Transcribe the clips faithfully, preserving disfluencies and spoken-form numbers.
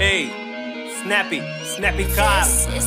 Hey, Snappy, Snappy car.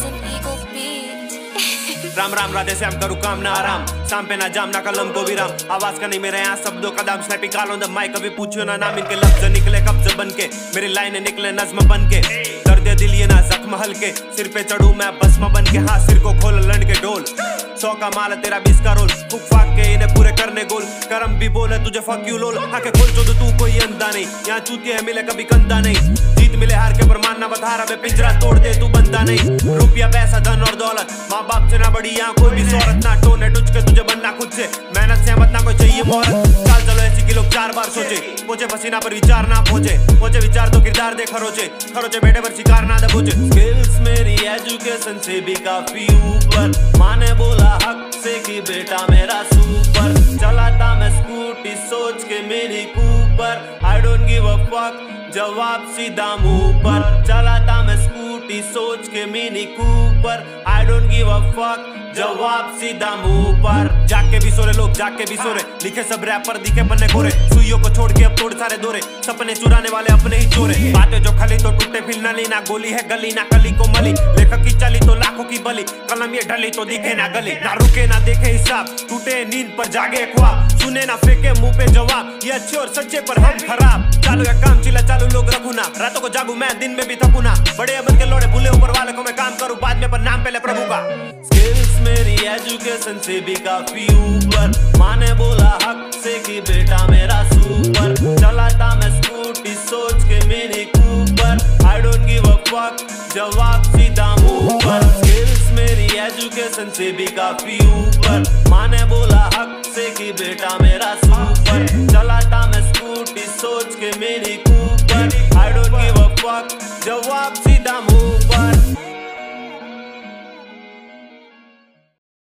Ram Ram Radhe Shyam करूँ काम ना आराम, शाम पे ना जाम ना कलम को विराम। आवाज का नहीं मेरे यहाँ शब्दों का दाम। Snappy car on the mic, कभी पूछो ना नाम, इनके लफ्ज निकले कब्ज बन के, मेरी लाइन निकले नज्म बन के। दर्द दिल ये ना जख्म हल्के, सिर पे चढ़ू मैं भस्म बन के। हाँ सिर को खोल लड़ के डोल, सौ का माल तेरा बीस का रोल। फूक फाक के इन्हें पूरे करने गोल, करम भी बोले तुझे फक यू लोल। आके खोल चो तू कोई अंधा नहीं, यहाँ चूती है मिले कभी कंधा नहीं। जीत मिले हार के पर मानना बता रहा, पिंजरा तोड़ दे तू बनता नहीं। रुपया पैसा धन और दौलत, माँ बाप से ना बड़ी यहाँ कोई भी शोहरत। ना टोने टुच के तुझे बनना खुद से, मेहनत से मत ना कोई चाहिए मोहरत। चाल चलो ऐसी कि लोग चार बार सोचे, पहुंचे पसीना पर विचार ना पहुंचे। पहुंचे विचार तो किरदार दे खरोचे, खरोचे बेटे पर शिकार ना दबोचे। स्किल्स मेरी एजुकेशन से भी काफी ऊपर, माने बोला हक से कि बेटा मेरा सुपर। चलाता मैं स्कूटी सोच के मेरी Cooper, I don't give a fuck जवाब सीधा मुंह पर। चलाता मैं स्कूटी सोच के Mini Cooper, I don't give a fuck जवाब सीधा मुंह पर। जाके भी सोरे लोग जाके भी सोरे, लिखे सब रैपर दिखे पन्ने कोरे। सुइयों को छोड़ के अब तोड़ सारे दोरे, सपने चुराने वाले अपने ही चोरे। बातें जो खली तो टूटे फिर नली, ना गोली है गली ना कली को मली। लेखक की चली तो लाखों की बली, कलम ये ढली तो दिखे ना गली। ना रुके ना देखे हिसाब, टूटे नींद पर जागे ख्वाब। सुने ना फेंके मुंह पे जवाब, ये अच्छे और सच्चे पर हम खराब। चालू या काम चिल्ला चालू लोग रखू ना, रातों को जागू मैं दिन में भी थकू ना। बड़े अबन के लोड़े भूले ऊपर वाले को मैं काम करूँ बाद में, पर नाम पहले प्रभु का। स्किल्स मेरी एजुकेशन से भी काफी ऊपर, माने बोला हक से कि बेटा मेरा सुपर। चलाता मैं स्कूटी सोच के Mini Cooper, I don't give a fuck जवाब सीधा मुंह पर। स्किल्स मेरी एजुकेशन से भी काफी ऊपर, माने बोला हक से कि बेटा मेरा सुपर। चलाता मैं स्कूटी सोच के Mini Cooper, I don't give a fuck जवाब